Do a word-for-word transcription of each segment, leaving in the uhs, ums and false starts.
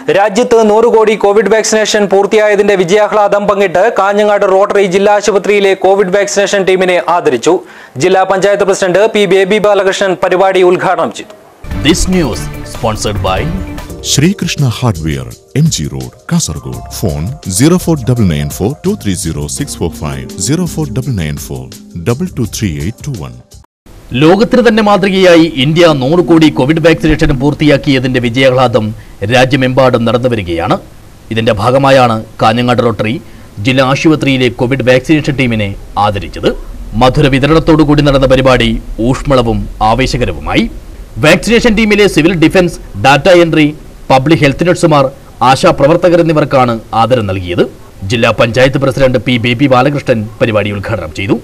രാജ്യത്ത് നൂറ് കോടി കോവിഡ് വാക്സിനേഷൻ പൂർത്തിയായതിന്റെ വിജയാഹ്ലാദം പങ്കിട്ട് കാഞ്ഞങ്ങാട് റോട്ടറി ജില്ലാ ആശുപത്രിയിലെ കോവിഡ് വാക്സിനേഷൻ ടീമിനെ ആദരിച്ചു. ജില്ലാ പഞ്ചായത്ത് പ്രസിഡന്റ് പി ബേബി ബാലകൃഷ്ണൻ പരിപാടി ഉദ്ഘാടനം ചെയ്തു. This news sponsored by Shri Krishna Hardware, M G Road, Kasaragod. Phone zero four nine nine four two three zero six four five zero four nine nine four two two three eight two one. ലോകത്തിന് തന്നെ മാതൃകയായി India നൂറ് കോടി Covid vaccination പൂർത്തിയാക്കിയതിന്റെ വിജയാഹ്ലാദം രാജ്യമെമ്പാടും നടന്നുവരികയാണ്. ഇതിന്റെ ഭാഗമായാണ് Kanhangad rotary ജില്ലാ ആശുപത്രിയിലെ കോവിഡ് വാക്സിനേഷൻ ടീമിനെ ആദരിച്ചത്. മധുര വിതരണത്തോടുകൂടി നടന്ന പരിപാടി ഊഷ്മളവും ആവേശകരവുമായി. വാക്സിനേഷൻ ടീമിലെ civil defence, data entry, public health നഴ്സുമാർ, ആശാ പ്രവർത്തകർ എന്നിവർക്കാണ് ആദരം നൽകിയത്. ജില്ലാ പഞ്ചായത്ത് പ്രസിഡന്റ് പി ബേബി ബാലകൃഷ്ണൻ പരിപാടി ഉദ്ഘാടനം ചെയ്തു.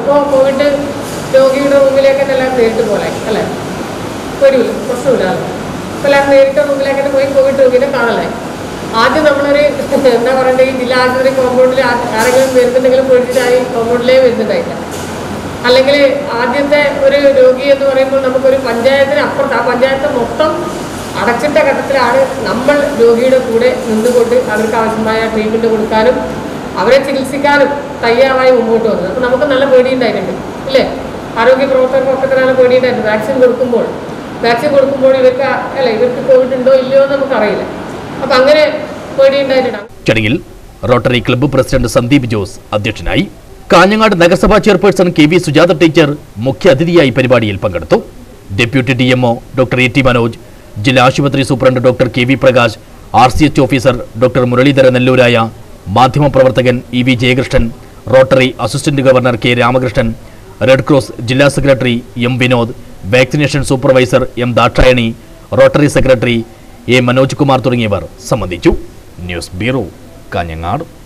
രോഗിയുടെ റൂമിലേക്ക് എല്ലാം നേരിട്ട് പോലെ അല്ലേ, ഒരു പ്രശ്നമില്ലാതെ എല്ലാം നേരിട്ട് റൂമിലേക്ക് പോയി കോവിഡ് രോഗിനെ കാണലായി. ആദ്യം നമ്മളൊരു എന്താ പറയണ്ടേ, ഈ ജില്ലാ ആശുപത്രി കോമ്പൗണ്ടിൽ ആരെങ്കിലും വരുന്നുണ്ടെങ്കിലും പേടിച്ചിട്ടായി കോമ്പൗണ്ടിലേ വരുന്നുണ്ടായില്ല. അല്ലെങ്കിൽ ആദ്യത്തെ ഒരു രോഗി എന്ന് പറയുമ്പോൾ നമുക്കൊരു പഞ്ചായത്തിന് അപ്പുറത്ത് ആ പഞ്ചായത്ത് മൊത്തം അടച്ചിട്ട ഘട്ടത്തിലാണ് നമ്മൾ രോഗിയുടെ കൂടെ നിന്നുകൊണ്ട് അവർക്ക് ആവശ്യമായ ട്രീറ്റ്മെൻറ്റ് കൊടുക്കാനും അവരെ ചികിത്സിക്കാനും തയ്യാറായി മുമ്പോട്ട് വന്നത്. അപ്പോൾ നമുക്ക് നല്ല പേടിയുണ്ടായിട്ടുണ്ട് ഇല്ലേ, ആരോഗ്യ പ്രവർത്തകർക്കൊക്കെ നല്ല പേടിയുണ്ടായിരുന്നു. വാക്സിൻ കൊടുക്കുമ്പോൾ വാക്സിൻ കൊടുക്കുമ്പോൾ ഇവർക്ക് അല്ല ഇവർക്ക് കോവിഡ് ഉണ്ടോ ഇല്ലയോ എന്ന് നമുക്കറിയില്ല. അപ്പം അങ്ങനെ പേടിയുണ്ടായിട്ടുണ്ട്. ചടങ്ങിൽ Rotary club president Sandeep Jose അധ്യക്ഷനായി. കാഞ്ഞങ്ങാട് നഗരസഭാ chairperson K V Sujatha teacher മുഖ്യാതിഥിയായി പരിപാടിയിൽ പങ്കെടുത്തു. Deputy D M O doctor A T Manoj, ജില്ലാ ആശുപത്രി superintendent doctor K V Prakash, R C H officer doctor Muraleedhara Nellooraya, മാധ്യമപ്രവർത്തകൻ E V Jayakrishnan, Rotary assistant governor K Ramakrishnan, red cross ജില്ലാ secretary M Vinod, vaccination supervisor M Dakshayani, Rotary secretary A Manoj Kumar തുടങ്ങിയവർ സംബന്ധിച്ചു. News bureau, Kanhangad.